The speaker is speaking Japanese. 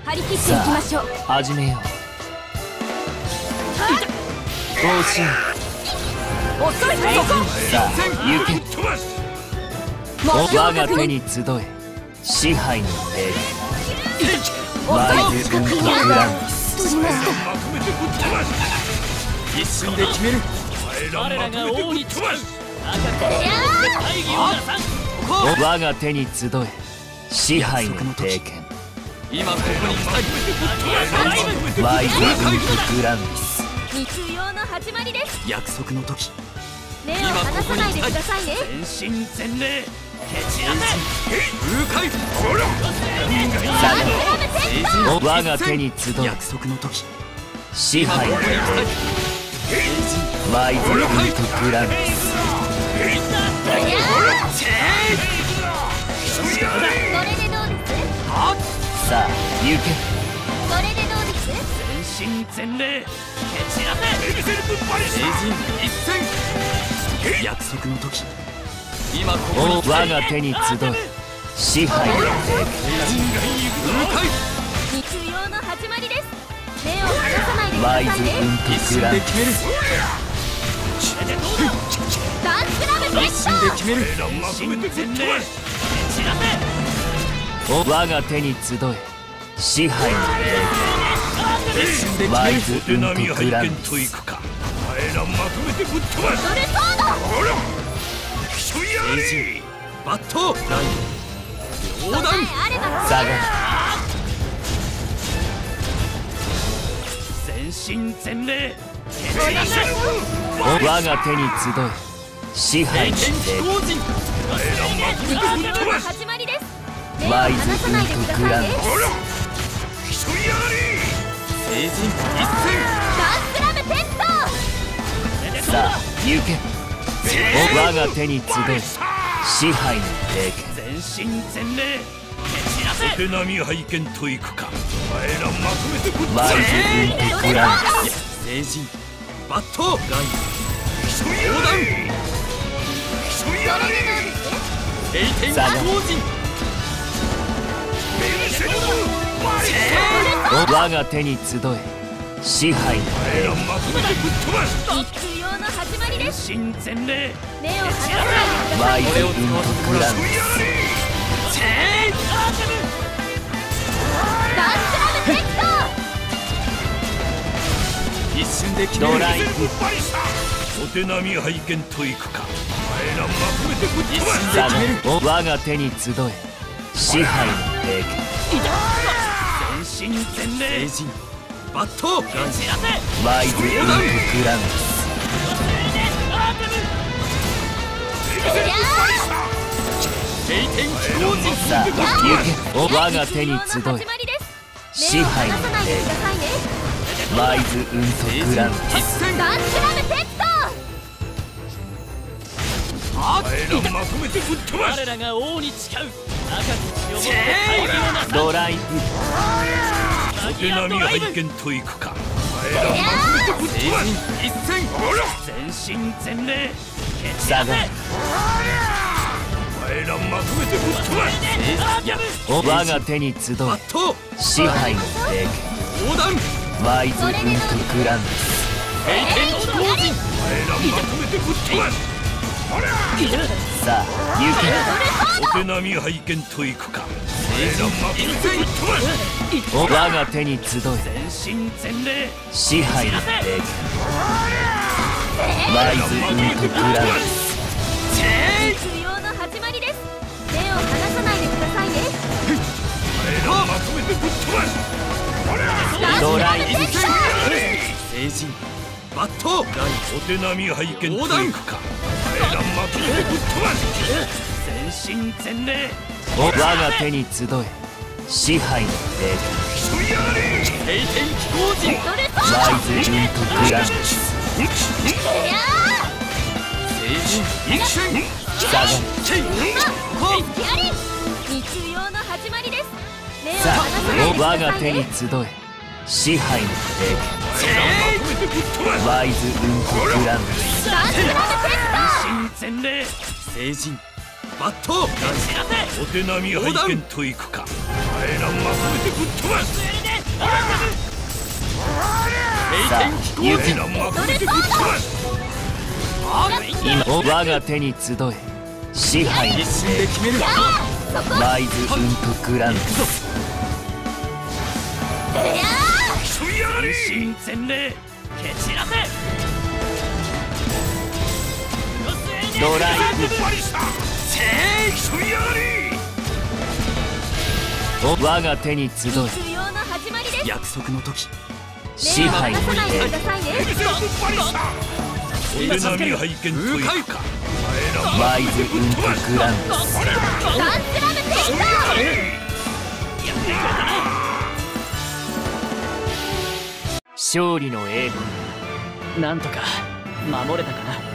張り切っていきましょう。 始めよう。方針。 遅いそこ。 さあ行け。我が手に集え支配の手。ワイズ・ウント・グランディス。 一瞬で決める。 我らが王に誓う。 我が手に集え支配の帝権。 今ここに来たい。 ワイズ・ウント・グランディス。 密漁の始まりです。 約束の時。 目を離さないでくださいね。 全身全霊蹴散らせ。 風海。 我が手に集え約束の時。 支配の帝権。ワイズ・ウント・グランディス。 これでどうです？ さあ行け。 これでどうです？ 全身全霊蹴散らせ。 聖人一戦。約束の時。今ここに来たい。 我が手に集え支配の帝権。 風海。 密漁の始まりです。目を離さないでくワイズ・ださいね。 ウント・グランディス。 決める。 ダンスラブ一瞬で決める。 全身全霊蹴散らせ。 我が手に集え支配の一瞬で帝権。ワイ決める。 ズ・ウント・グランディス。 といくか。お前らまとめてぶっ飛ばす。 ドルソード。 競い上がり。 バットライン。横断。 あれば下が全身全霊蹴お願いします。 我が手に集え支配の天気帝工人。 密漁の始まりです。目をワイズ・離さないでくだウント・グラさいね。 ンディス。 競い上がり。 聖人一ダンスラブテスト。 さあ行け。我が手に集え支配の帝権。 全身全霊蹴散らせ。手並み拝見といくか。お前らまとめてぶっ飛ばワイす。 ズ・ウント・グランディス。 戦。聖人バットライン。 競い上がり。競い上がり。 栄天気さあ工人。 我が手に集え支配の帝権。 まとめてぶっ飛ばす。 密漁の始まりです。 全身全霊目を離さないでくださいね。 ワイズ・ウント・グランディス。 ダンスラブテスト。 一瞬で決める。 ドライブ。 お手並み拝見といくか。お前らまとめてぶっ飛ばす。 さあ我が手に集え支配の帝権。 全身全霊聖人バットライン。 ワイズ・ウント・グランディス。 栄天気工人。 さあ行け。我が手に集え始まりです。 支目を配の帝離さないでくださいね。 権。ワイズ・ウント・グランディ一ス。 戦。 ダンスラブテスト。 あお前らまとめてぶっ飛ばす。我らが王に誓う。赤き血を持って大義をなさ。 ドライブ。 お手並み拝見といくか。お前らまとめてぶっ聖飛ばす。 人一戦。 全身全霊蹴散下がらせ。お前らまとめてぶっ飛ばす。 いや我が手に集バえット支配の帝横断。 権。ワイズ・ウント・グランディス。 栄天気工人。 お前らまとめてぶっ飛ばす。 さあ行お手並み拝見といくか。お前らまとめてぶっ飛ばす。 け。我が手に集え全身全霊支配の帝権。ワイズ・ウント・グランディス。 密漁の始まりです。目を離さないでくださいね。 お前らまとめてぶっ飛ばす。 ドライブ。 聖人バットライン。 お手並み拝見といくか。お前らまとめてぶっ飛ばす。全身全霊我が手に集え支配の帝競い上がり。 栄天気工人。 ドルソ権。ワイズ・ウント・グランディス。 聖人一戦。 下がーやり。密漁の始まりです。目をさ離さないでくあ我ださいね。 が手に集え支配の帝まとめてぶっ飛ばす。 権。ワイズ・ウント・グランディス。 ダンスラブテス全身全霊聖人バットライン。 お手並み拝見といくか。お前らまとめてぶっ飛ばす。 さあ行け。 エランマトリぶっ飛ばす今我が手に集え支配に一瞬で決める。 ライズ・ウント・グランド。 競い上がり新前例蹴散らせ。 ドライバリスタ競い上がりブ我が手に集え重要な始まりです。 約束の時。 支配に離さないでくださいね。 エグゼルバリスタ俺並み拝見というかライズ・ウント・グランド。 ガンスラムテイク勝利の栄光。 なんとか守れたかな。